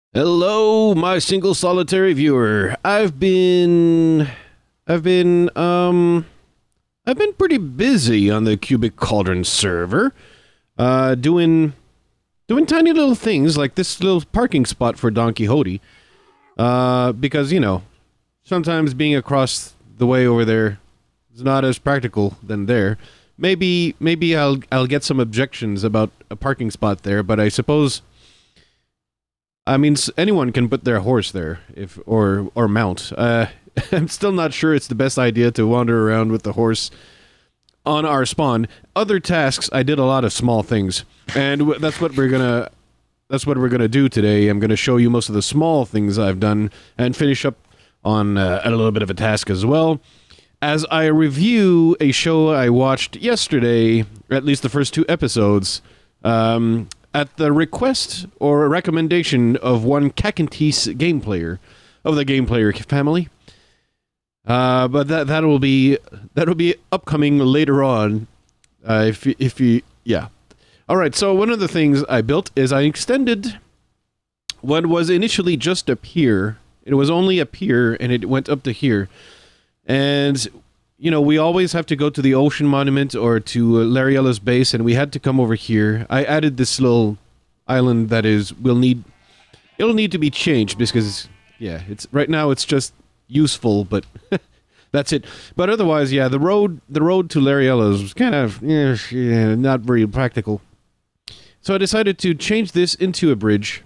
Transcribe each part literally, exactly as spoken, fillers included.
Hello, my single solitary viewer. I've been... I've been, um... I've been pretty busy on the Cubic Cauldron server. Uh, doing... Doing tiny little things, like this little parking spot for Don Quixote. Uh, because, you know, sometimes being across the way over there is not as practical than there. Maybe, maybe I'll, I'll get some objections about a parking spot there, but I suppose... I mean, anyone can put their horse there, if or or mount. Uh, I'm still not sure it's the best idea to wander around with the horse on our spawn. Other tasks, I did a lot of small things, and w that's what we're gonna that's what we're gonna do today. I'm gonna show you most of the small things I've done and finish up on uh, a little bit of a task as well, as I review a show I watched yesterday, or at least the first two episodes. Um, At the request or recommendation of one Cacantis game player of the game player family, uh, but that that will be that will be upcoming later on. Uh, if if you yeah, all right. So one of the things I built is I extended what was initially just a pier. It was only a pier, and it went up to here, and. You know, we always have to go to the Ocean Monument or to uh, Lariella's base, and we had to come over here. I added this little island that is, will need, it'll need to be changed because, yeah, it's, right now it's just useful, but that's it. But otherwise, yeah, the road, the road to Lariella's was kind of, yeah, yeah, not very practical. So I decided to change this into a bridge.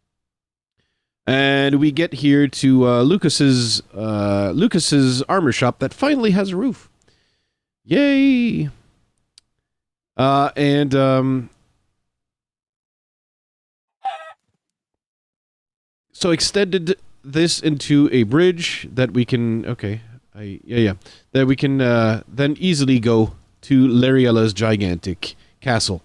And we get here to uh, Lucas's uh, Lucas's armor shop that finally has a roof. Yay! Uh, and um, so extended this into a bridge that we can. Okay, I yeah yeah that we can uh, then easily go to Lariella's gigantic castle.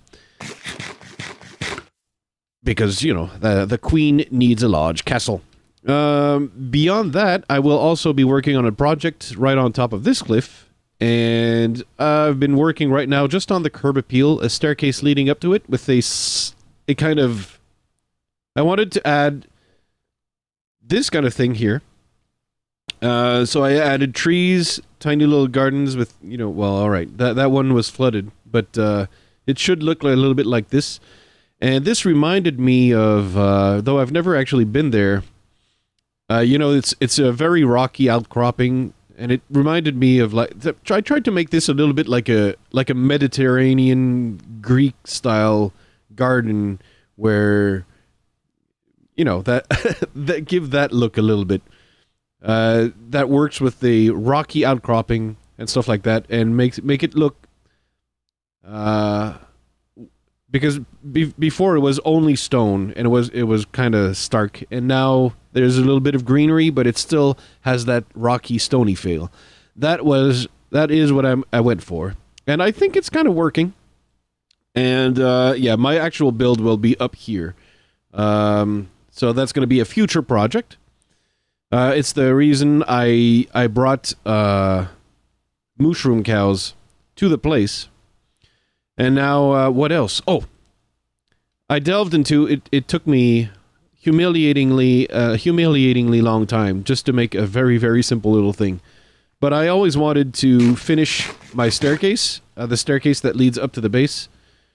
Because, you know, the, the queen needs a large castle. Um, beyond that, I will also be working on a project right on top of this cliff. And I've been working right now just on the curb appeal, a staircase leading up to it with a, a kind of... I wanted to add this kind of thing here. Uh, so I added trees, tiny little gardens with, you know, well, alright, that, that one was flooded. But uh, it should look like, a little bit like this. And this reminded me of, uh, though I've never actually been there, uh, you know, it's it's a very rocky outcropping, and it reminded me of, like, I tried to make this a little bit like a like a Mediterranean Greek-style garden where, you know, that, that give that look a little bit. Uh, that works with the rocky outcropping and stuff like that, and makes make it look... Uh, Because be before it was only stone, and it was it was kind of stark, and now there's a little bit of greenery, but it still has that rocky, stony feel. That was that is what I'm, I went for, and I think it's kind of working. And uh, yeah, my actual build will be up here, um, so that's going to be a future project. Uh, it's the reason I I brought uh, mushroom cows to the place. And now, uh, what else? Oh, I delved into it. It took me humiliatingly, uh, humiliatingly long time just to make a very, very simple little thing. But I always wanted to finish my staircase, uh, the staircase that leads up to the base.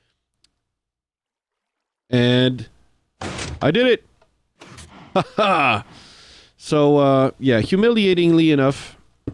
And I did it! Haha! So, uh, yeah, humiliatingly enough,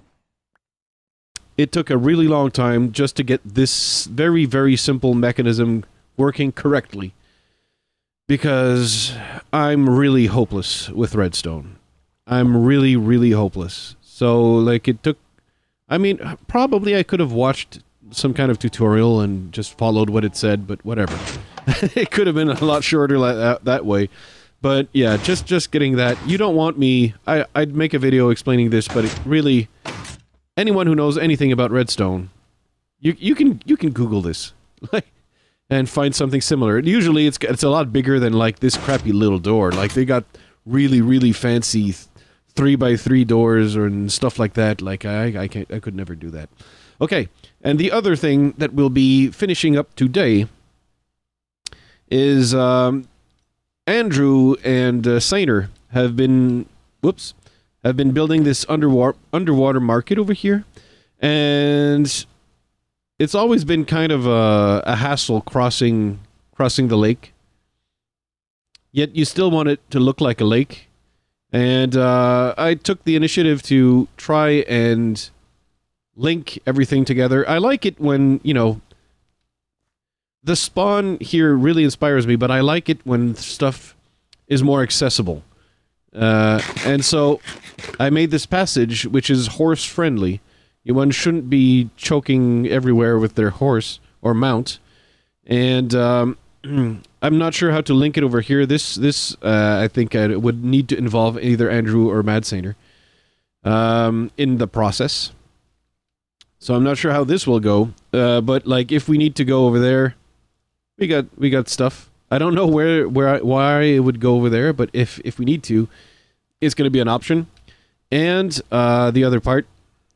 it took a really long time just to get this very, very simple mechanism working correctly. Because I'm really hopeless with redstone. I'm really, really hopeless. So, like, it took... I mean, probably I could have watched some kind of tutorial and just followed what it said, but whatever. It could have been a lot shorter like that, that way. But, yeah, just, just getting that... You don't want me... I, I'd make a video explaining this, but it really... Anyone who knows anything about redstone, you you can you can Google this, like, and find something similar. Usually, it's it's a lot bigger than like this crappy little door. Like they got really really fancy th three by three doors and stuff like that. Like I I can't I could never do that. Okay, and the other thing that we'll be finishing up today is um, Andrew and uh, Sainer have been, whoops, have been building this underwater underwater market over here, and it's always been kind of a, a hassle crossing crossing the lake. Yet you still want it to look like a lake, and uh, I took the initiative to try and link everything together. I like it when, you know, the spawn here really inspires me, but I like it when stuff is more accessible. Uh, and so I made this passage, which is horse-friendly. One shouldn't be choking everywhere with their horse or mount. And um, I'm not sure how to link it over here. This, this uh, I think I would need to involve either Andrew or Mad Sainer um, in the process. So I'm not sure how this will go. Uh, but like, if we need to go over there, we got we got stuff. I don't know where where I, why it would go over there, but if if we need to, it's going to be an option. And uh, the other part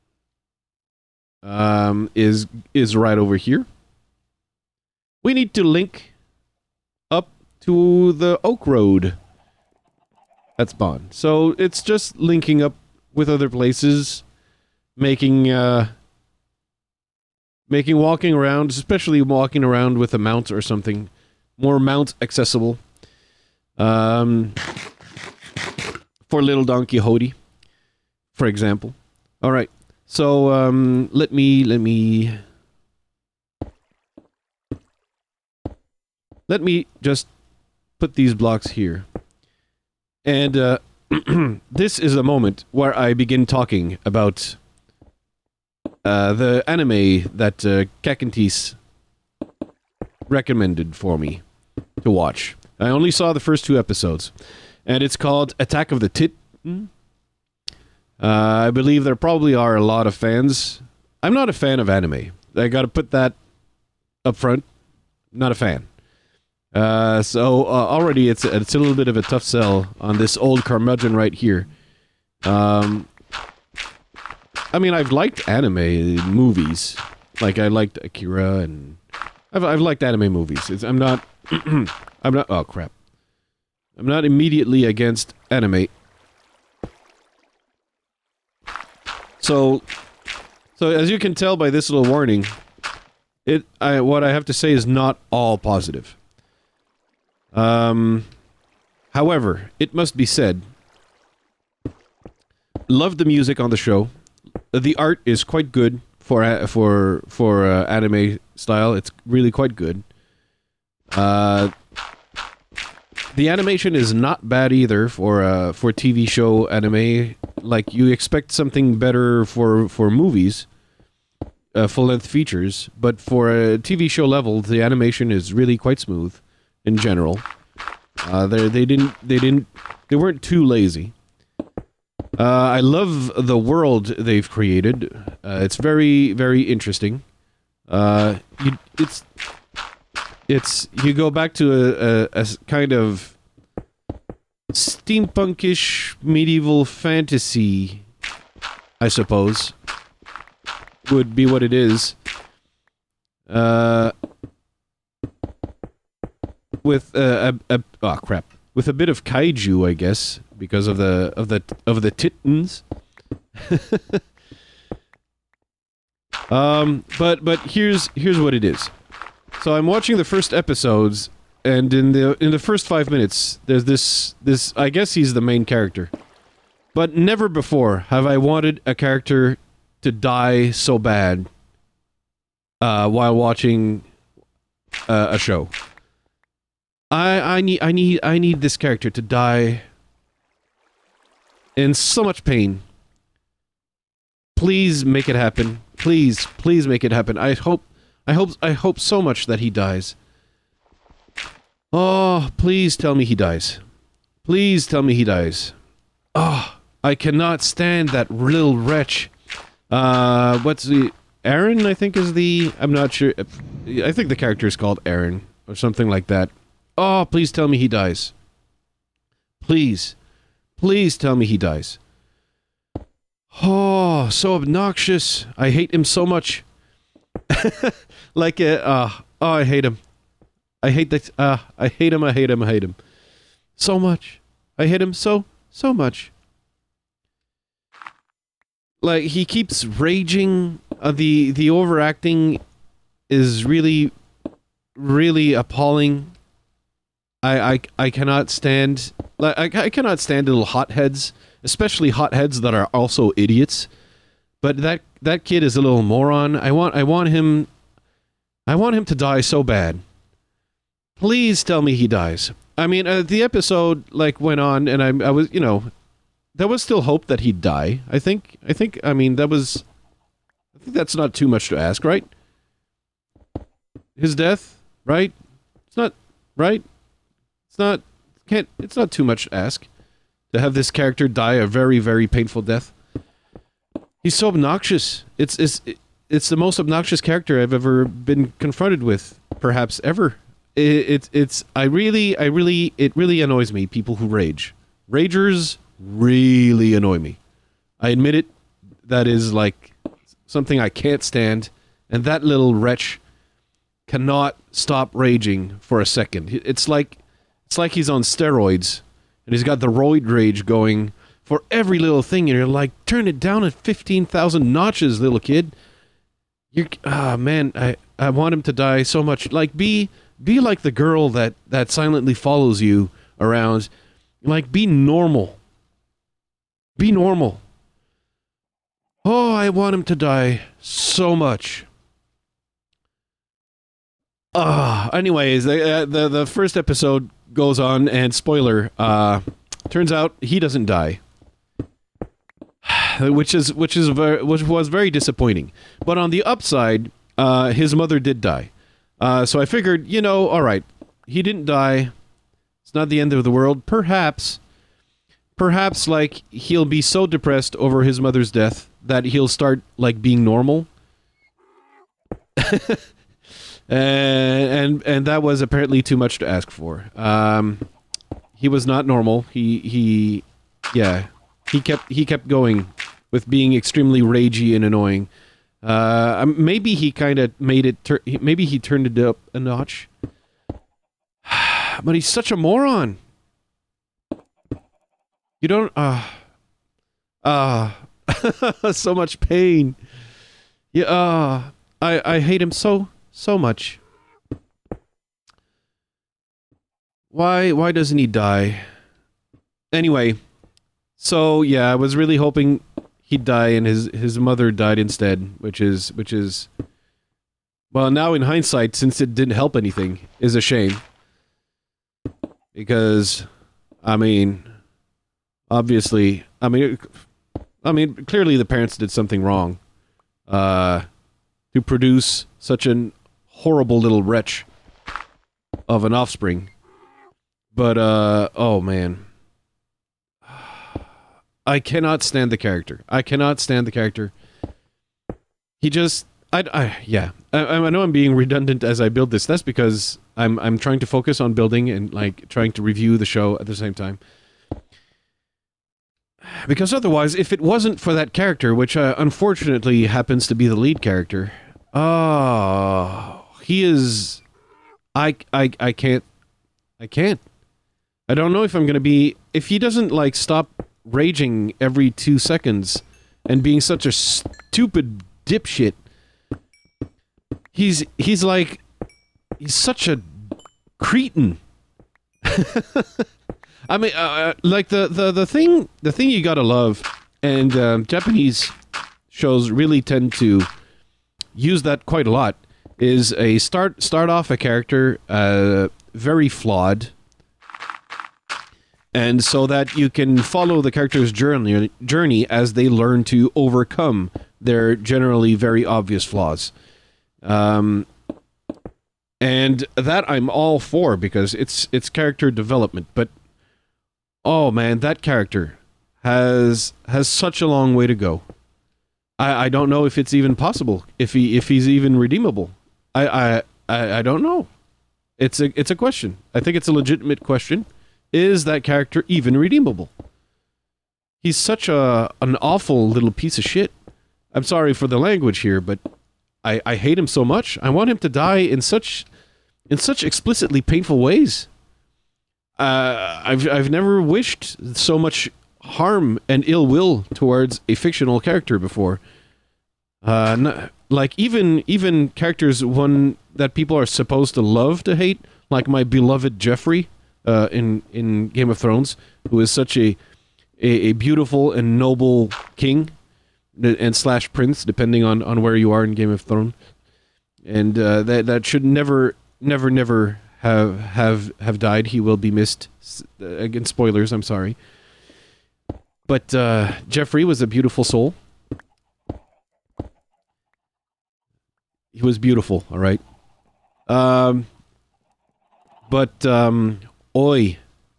um, is is right over here. We need to link up to the Oak Road. That's Bond. So it's just linking up with other places, making uh, making walking around, especially walking around with a mount or something, more mount accessible. Um, for little Don Quixote, for example. All right. So um, let me let me let me just put these blocks here, and uh, this is a moment where I begin talking about uh, the anime that uh, Kakentis recommended for me to watch. I only saw the first two episodes, and it's called Attack of the Titan. Uh, I believe there probably are a lot of fans. I'm not a fan of anime. I gotta put that up front. Not a fan. Uh, so uh, already it's, it's a little bit of a tough sell on this old curmudgeon right here. Um, I mean, I've liked anime movies. Like, I liked Akira, and I've, I've liked anime movies. It's, I'm not... I'm not... Oh, crap. I'm not immediately against anime. So, so as you can tell by this little warning, it I, what I have to say is not all positive. Um, however, it must be said, love the music on the show. The art is quite good for for for uh, anime style. It's really quite good. Uh, the animation is not bad either for uh, for T V show anime. Like, you expect something better for for movies, uh, full length features, but for a T V show level, the animation is really quite smooth in general. Uh, they they didn't they didn't they weren't too lazy. Uh, I love the world they've created. Uh, it's very very interesting. Uh, you, it's it's you go back to a, a, a kind of steampunkish medieval fantasy, I suppose, would be what it is. Uh, with uh, a, a oh crap, with a bit of kaiju, I guess, because of the of the of the titans. um, but but here's here's what it is. So I'm watching the first episodes. And in the in the first five minutes, there's this this I guess he's the main character, but never before have I wanted a character to die so bad uh, while watching uh, a show. I I need I need I need this character to die in so much pain. Please make it happen. Please please make it happen. I hope I hope I hope so much that he dies. Oh, please tell me he dies. Please tell me he dies. Oh, I cannot stand that little wretch. Uh, what's the... Aaron, I think, is the... I'm not sure. I think the character is called Aaron, or something like that. Oh, please tell me he dies. Please. Please tell me he dies. Oh, so obnoxious. I hate him so much. like, uh, uh, oh, I hate him. I hate that, uh, I hate him, I hate him, I hate him. So much. I hate him so, so much. Like, he keeps raging. Uh, the, the overacting is really, really appalling. I, I, I cannot stand... Like, I, I cannot stand little hotheads, especially hotheads that are also idiots. But that, that kid is a little moron. I want, I want him... I want him to die so bad. Please tell me he dies. I mean, uh, the episode, like, went on, and I, I was, you know... There was still hope that he'd die. I think, I think, I mean, that was... I think that's not too much to ask, right? His death, right? It's not, right? It's not, can't, it's not too much to ask. To have this character die a very, very painful death. He's so obnoxious. It's, it's, it's the most obnoxious character I've ever been confronted with, perhaps ever. It, it, it's, I really, I really, it really annoys me, people who rage. Ragers really annoy me. I admit it, that is like something I can't stand, and that little wretch cannot stop raging for a second. It's like, it's like he's on steroids, and he's got the roid rage going for every little thing, and you're like, turn it down at fifteen thousand notches, little kid. You're, ah, man, I, I want him to die so much. Like, be, be like the girl that, that silently follows you around. Like, be normal. Be normal. Oh, I want him to die so much. Ah, uh, anyways, the, the the first episode goes on, and spoiler, uh, turns out he doesn't die, which is which is very, which was very disappointing. But on the upside, uh, his mother did die. Uh, so I figured, you know, all right, he didn't die. It's not the end of the world. Perhaps. Perhaps, like, he'll be so depressed over his mother's death that he'll start, like, being normal. and, and and that was apparently too much to ask for. Um, he was not normal. He, he, yeah, he kept, he kept going with being extremely ragey and annoying. Uh, maybe he kind of made it, tur maybe he turned it up a notch. But he's such a moron. You don't, ah, uh, ah, uh, so much pain. Yeah, uh, I, I hate him so, so much. Why, why doesn't he die? Anyway, so, yeah, I was really hoping he'd die, and his, his mother died instead, which is, which is, well, now in hindsight, since it didn't help anything, is a shame. Because, I mean... Obviously, I mean, I mean, clearly the parents did something wrong, uh, to produce such an horrible little wretch of an offspring. But, uh, oh man. I cannot stand the character. I cannot stand the character. He just, I, I yeah. I, I know I'm being redundant as I build this. That's because I'm, I'm trying to focus on building and, like, trying to review the show at the same time. Because otherwise, if it wasn't for that character, which uh, unfortunately happens to be the lead character, oh, he is, I, I, I can't, I can't. I don't know if I'm going to be, if he doesn't, like, stop raging every two seconds and being such a stupid dipshit, he's, he's like, he's such a cretin. I mean, uh, like, the, the, the thing, the thing you gotta love, and um, Japanese shows really tend to use that quite a lot, is a start, start off a character uh, very flawed, and so that you can follow the character's journey, journey as they learn to overcome their generally very obvious flaws. Um, and that I'm all for, because it's, it's character development, but oh man, that character has has such a long way to go. I I don't know if it's even possible, if he if he's even redeemable. I I I, I don't know. It's a it's a question. I think it's a legitimate question. Is that character even redeemable? He's such a an awful little piece of shit. I'm sorry for the language here, but I I hate him so much. I want him to die in such in such explicitly painful ways. uh, I've I've never wished so much harm and ill will towards a fictional character before. Uh, n like even even characters one that people are supposed to love to hate, like my beloved Jeffrey uh, in in Game of Thrones, who is such a a, a beautiful and noble king and slash prince, depending on on where you are in Game of Thrones, and uh, that that should never never never have have have died. He will be missed. Again, spoilers. I'm sorry, but uh, Jeffrey was a beautiful soul. He was beautiful. All right. Um. But um. Oi.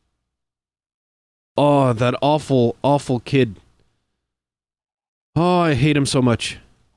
Oh, that awful, awful kid. Oh, I hate him so much.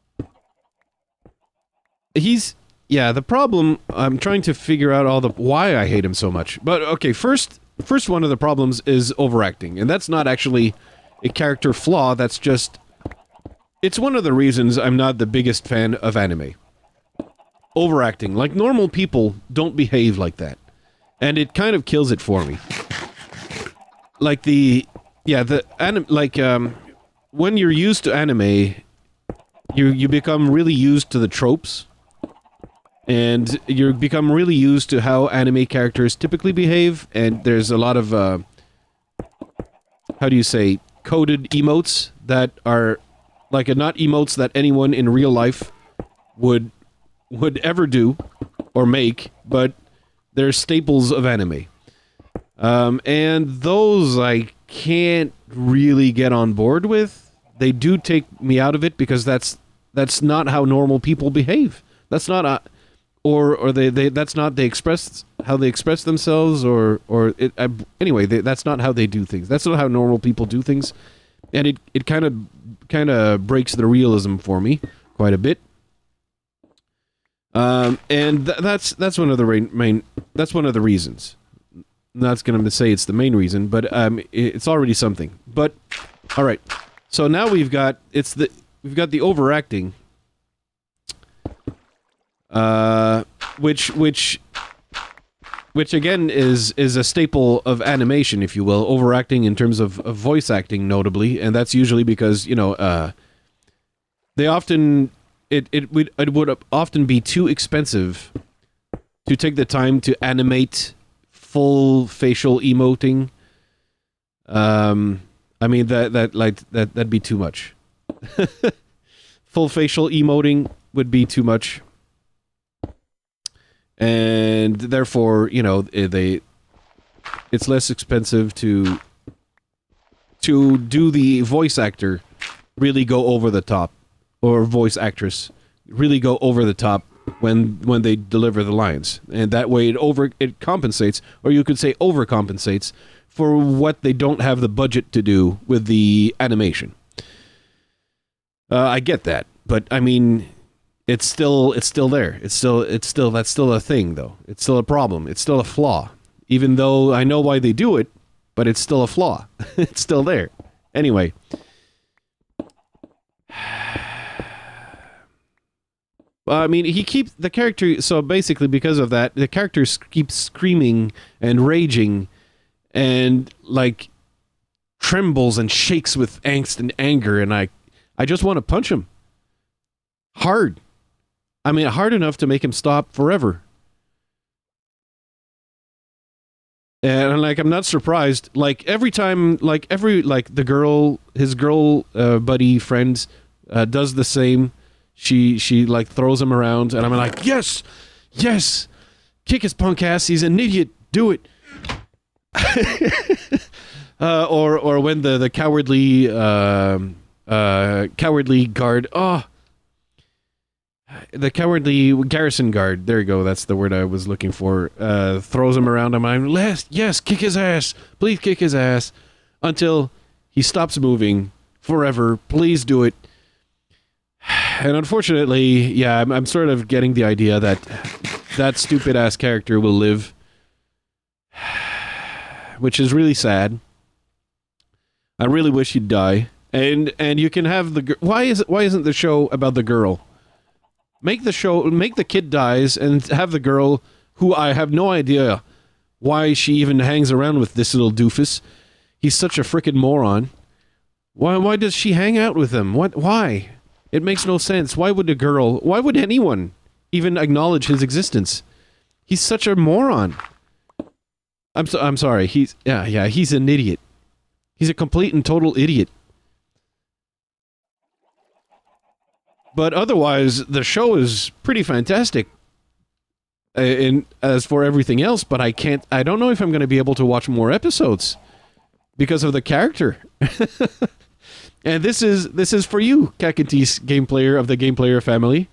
He's... Yeah, the problem... I'm trying to figure out all the... why I hate him so much. But, okay, first... First one of the problems is overacting. And that's not actually a character flaw, that's just... It's one of the reasons I'm not the biggest fan of anime. Overacting. Like, normal people don't behave like that. And it kind of kills it for me. Like the... Yeah, the... Anim, like, um... when you're used to anime, you you become really used to the tropes, and you become really used to how anime characters typically behave, and there's a lot of, uh, how do you say, coded emotes that are, like, uh, not emotes that anyone in real life would, would ever do, or make, but they're staples of anime. Um, and those I can't really get on board with. They do take me out of it because that's that's not how normal people behave. That's not a, or or they, they that's not they express how they express themselves or or it I, anyway they, that's not how they do things. That's not how normal people do things, and it it kind of kind of breaks the realism for me quite a bit. Um, and th that's that's one of the main, main that's one of the reasons. I'm not going to say it's the main reason, but um, it, it's already something. But all right. So now we've got it's the we've got the overacting, uh, which which which again is is a staple of animation, if you will, overacting in terms of, of voice acting, notably, and that's usually because you know uh, they often it it would it would often be too expensive to take the time to animate full facial emoting. Um. I mean that that like that that'd be too much. Full facial emoting would be too much, and therefore, you know, they it's less expensive to to do the voice actor really go over the top, or voice actress really go over the top when when they deliver the lines, and that way it over it compensates, or you could say overcompensates for what they don't have the budget to do with the animation. Uh, I get that, but I mean, it's still it's still there. It's still it's still that's still a thing, though. It's still a problem. It's still a flaw. Even though I know why they do it, but it's still a flaw. It's still there. Anyway. Well, I mean, he keeps the character. So basically, because of that, the character keeps screaming and raging, and like trembles and shakes with angst and anger, and I, I just want to punch him hard. I mean, hard enough to make him stop forever. And like, I'm not surprised. Like every time, like every like the girl, his girl uh, buddy friend uh, does the same. She she like throws him around, and I'm like, yes, yes, kick his punk ass. He's an idiot. Do it. uh, or or when the the cowardly uh, uh, cowardly guard. Oh, the cowardly garrison guard. There you go. That's the word I was looking for. Uh, throws him around. I'm like, yes, kick his ass. Please kick his ass until he stops moving forever. Please do it. And unfortunately, yeah, I'm, I'm sort of getting the idea that that stupid-ass character will live, which is really sad. I really wish he'd die. And and you can have the why is it, why isn't the show about the girl? Make the show make the kid dies and have the girl, who I have no idea why she even hangs around with this little doofus. He's such a frickin' moron. Why, why does she hang out with him? What, why? It makes no sense. Why would a girl, why would anyone even acknowledge his existence? He's such a moron. I'm so, I'm sorry. He's, yeah, yeah, he's an idiot. He's a complete and total idiot. But otherwise, the show is pretty fantastic. And as for everything else, but I can't, I don't know if I'm going to be able to watch more episodes because of the character. And this is, this is for you, Kakantis, game player of the Game Player family.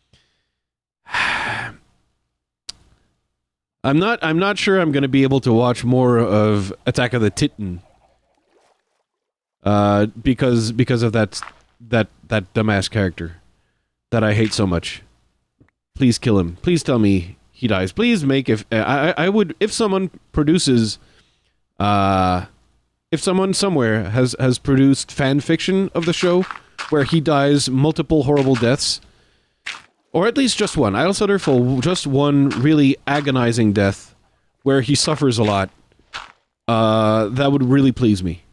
I'm not, I'm not sure I'm going to be able to watch more of Attack of the Titan. Uh, because, because of that, that, that dumbass character that I hate so much. Please kill him. Please tell me he dies. Please make if I I would if someone produces uh if someone somewhere has has produced fan fiction of the show where he dies multiple horrible deaths, or at least just one. I'll settle for just one really agonizing death where he suffers a lot. Uh that would really please me.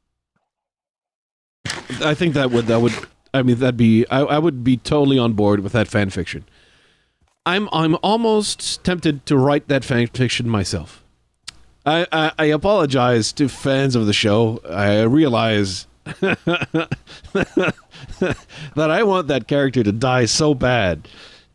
I think that would that would I mean that'd be I I would be totally on board with that fan fiction. I'm I'm almost tempted to write that fan fiction myself. I, I, I apologize to fans of the show. I realize that I want that character to die so bad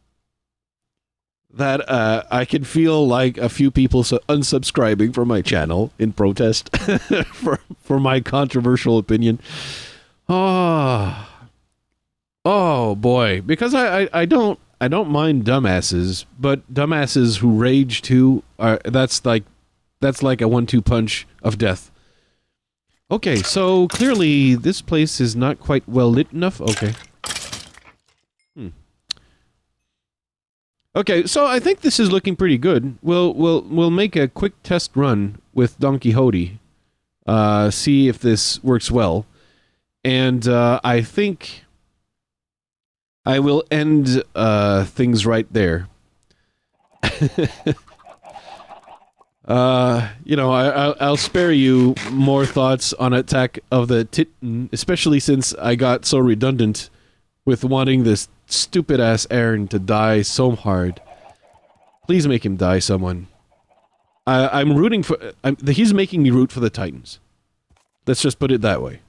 that uh, I can feel like a few people su unsubscribing from my channel in protest for for my controversial opinion. Oh, oh boy, because I I, I don't. I don't mind dumbasses, but dumbasses who rage too are that's like that's like a one two punch of death. Okay, so clearly this place is not quite well lit enough. Okay. Hmm. Okay, so I think this is looking pretty good. We'll we'll we'll make a quick test run with Don Quixote. Uh see if this works well. And uh I think I will end uh, things right there. uh, you know, I, I'll, I'll spare you more thoughts on Attack of the Titan, especially since I got so redundant with wanting this stupid-ass Aaron to die so hard. Please make him die, someone. I, I'm rooting for... I'm, he's making me root for the Titans. Let's just put it that way.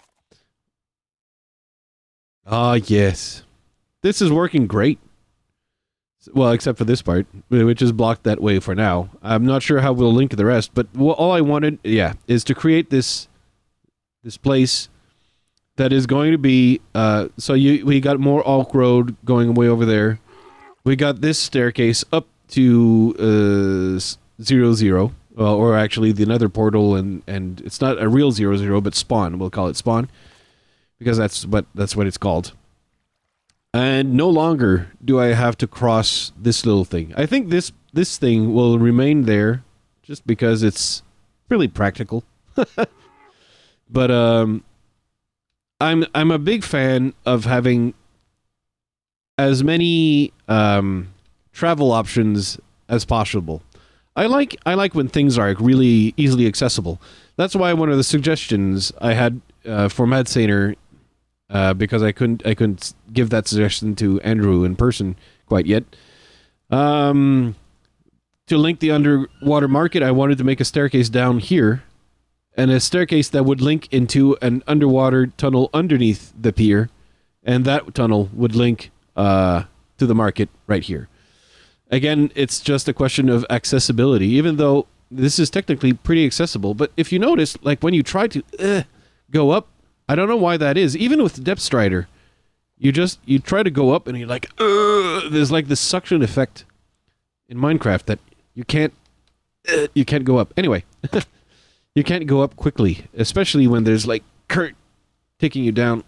Ah, yes. This is working great. Well, except for this part, which is blocked that way for now. I'm not sure how we'll link the rest, but all I wanted, yeah, is to create this this place that is going to be, uh, so you we got more Alk Road going way over there. We got this staircase up to uh, zero zero, well, or actually the Nether portal, and and it's not a real zero zero, but spawn. We'll call it spawn because that's what that's what it's called. And no longer do I have to cross this little thing. I think this this thing will remain there just because it's really practical. But um I'm I'm a big fan of having as many um travel options as possible. I like I like when things are really easily accessible. That's why one of the suggestions I had uh, for Mad Saner, Uh, because I couldn't, I couldn't give that suggestion to Andrew in person quite yet. Um, to link the underwater market, I wanted to make a staircase down here, and a staircase that would link into an underwater tunnel underneath the pier, and that tunnel would link uh, to the market right here. Again, it's just a question of accessibility, even though this is technically pretty accessible. But if you notice, like when you try to uh, go up, I don't know why that is. Even with Depth Strider, you just you try to go up and you're like, Ugh! There's like this suction effect in Minecraft that you can't uh, you can't go up. Anyway, you can't go up quickly, especially when there's like Kurt taking you down.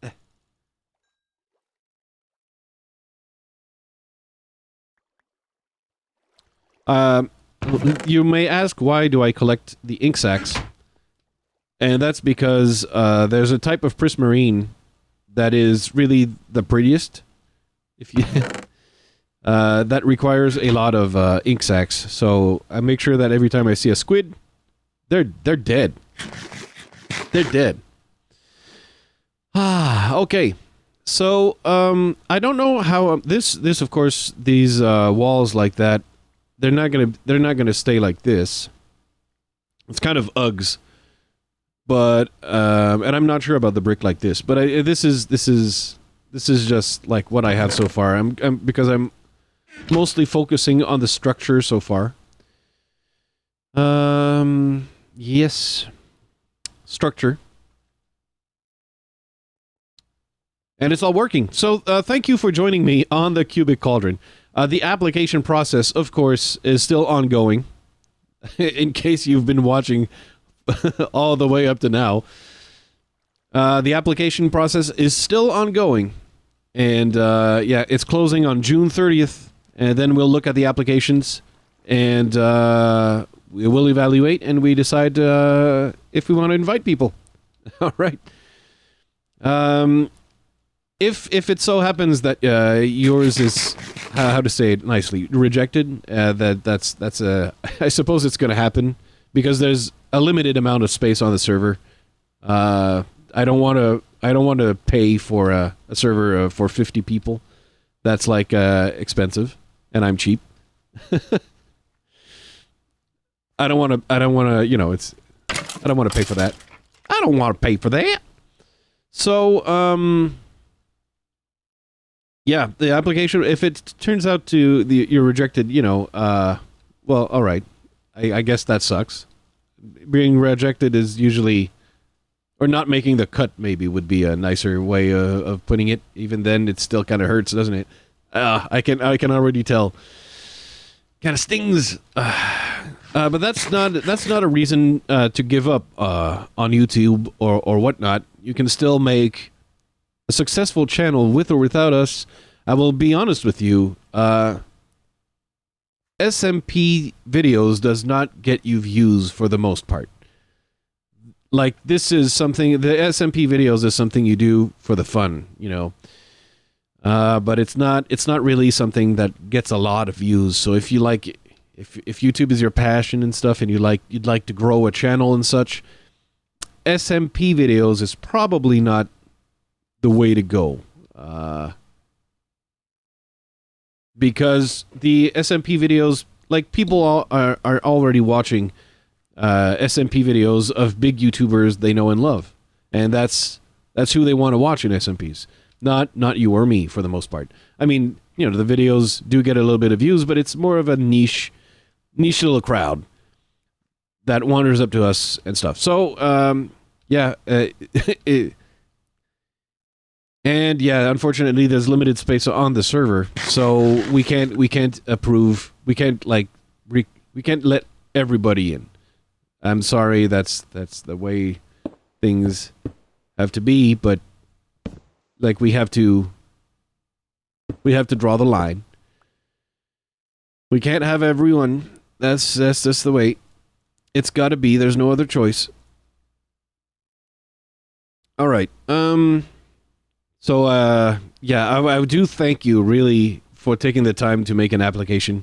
Um, you may ask, why do I collect the ink sacs? And that's because uh, there's a type of prismarine that is really the prettiest. If you Uh, that requires a lot of uh, ink sacs, so I make sure that every time I see a squid, they're they're dead. They're dead. Ah, okay. So um, I don't know how um, this this of course these uh, walls like that, they're not gonna they're not gonna stay like this. It's kind of Uggs, but um, and I'm not sure about the brick like this. But I, this is this is this is just like what I have so far. I'm, I'm because I'm. Mostly focusing on the structure so far. Um, yes. Structure. And it's all working. So, uh, thank you for joining me on the Cubic Cauldron. Uh, the application process, of course, is still ongoing. In case you've been watching all the way up to now. Uh, the application process is still ongoing. And, uh, yeah, it's closing on June thirtieth. And then we'll look at the applications, and uh, we will evaluate, and we decide uh, if we want to invite people. All right. Um, if if it so happens that uh, yours is uh, how to say it nicely rejected, uh, that that's that's a I suppose it's going to happen because there's a limited amount of space on the server. Uh, I don't want to I don't want to pay for a, a server uh, for fifty people. That's like uh, expensive. And I'm cheap. I don't want to, I don't want to, you know, it's, I don't want to pay for that. I don't want to pay for that. So, um, yeah, the application, if it turns out to, the you're rejected, you know, uh, well, all right. I, I guess that sucks. Being rejected is usually, or not making the cut maybe would be a nicer way uh, of putting it. Even then, it still kind of hurts, doesn't it? Uh, I can I can already tell. Kind of stings. Uh, uh, but that's not that's not a reason uh, to give up uh, on YouTube or or whatnot. You can still make a successful channel with or without us. I will be honest with you. Uh, S M P videos does not get you views for the most part. Like this is something. The S M P videos is something you do for the fun, you know. Uh, but it's not it's not really something that gets a lot of views. So if you like, if if YouTube is your passion and stuff, and you like you'd like to grow a channel and such, S M P videos is probably not the way to go. Uh, because the S M P videos, like people all are are already watching uh, S M P videos of big YouTubers they know and love, and that's that's who they want to watch in S M Ps. Not not you or me, for the most part. I mean, you know, the videos do get a little bit of views, but it's more of a niche, niche little crowd that wanders up to us and stuff. So, um, yeah. Uh, it, and, yeah, unfortunately, there's limited space on the server, so we can't, we can't approve, we can't, like, re, we can't let everybody in. I'm sorry, that's, that's the way things have to be, but like we have to we have to draw the line. We can't have everyone. That's that's just the way it's got to be. There's no other choice. All right. Um so uh yeah, I, I do thank you really for taking the time to make an application.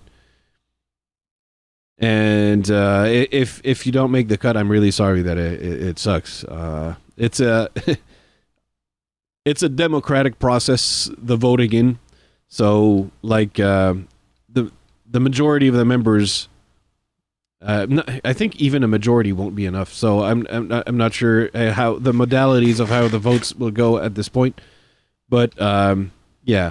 And uh if if you don't make the cut, I'm really sorry that it it, it sucks. Uh it's a It's a democratic process, the voting in. So, like, uh, the the majority of the members, uh, I think even a majority won't be enough. So, I'm I'm not, I'm not sure how the modalities of how the votes will go at this point. But um, yeah,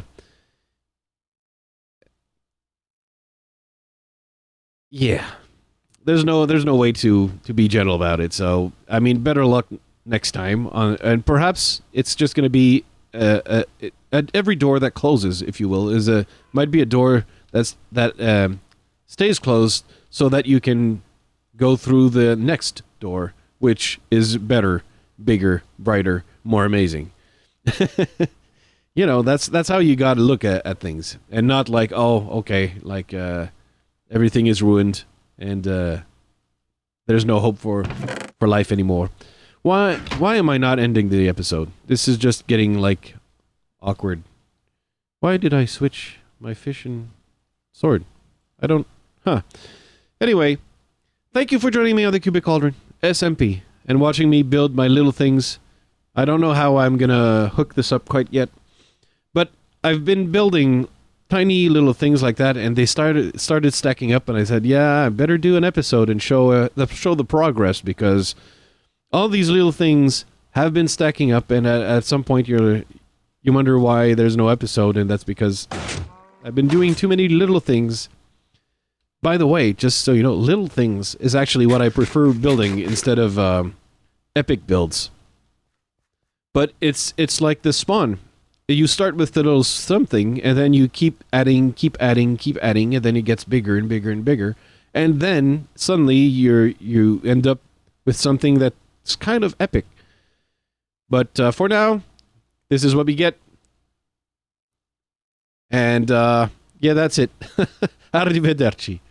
yeah. There's no there's no way to to be gentle about it. So, I mean, better luck next time on, and perhaps it's just going to be uh, uh, at every door that closes, if you will, is a might be a door that's that um, stays closed so that you can go through the next door, which is better, bigger, brighter, more amazing. You know, that's that's how you got to look at, at things, and not like, oh, okay, like uh, everything is ruined and uh, there's no hope for for life anymore. Why why am I not ending the episode? This is just getting, like, awkward. Why did I switch? my fishing sword? I don't... Huh. Anyway, thank you for joining me on the Cubic Cauldron, S M P, and watching me build my little things. I don't know how I'm gonna hook this up quite yet, but I've been building tiny little things like that, and they started started stacking up, and I said, yeah, I better do an episode and show uh, the, show the progress, because all these little things have been stacking up, and at, at some point you're you wonder why there's no episode, and that's because I've been doing too many little things. By the way, just so you know, little things is actually what I prefer building instead of um, epic builds. But it's it's like the spawn. You start with a little something, and then you keep adding, keep adding, keep adding, and then it gets bigger and bigger and bigger. And then suddenly you're you end up with something that's kind of epic. But uh, for now, this is what we get. And uh, yeah, that's it. Arrivederci.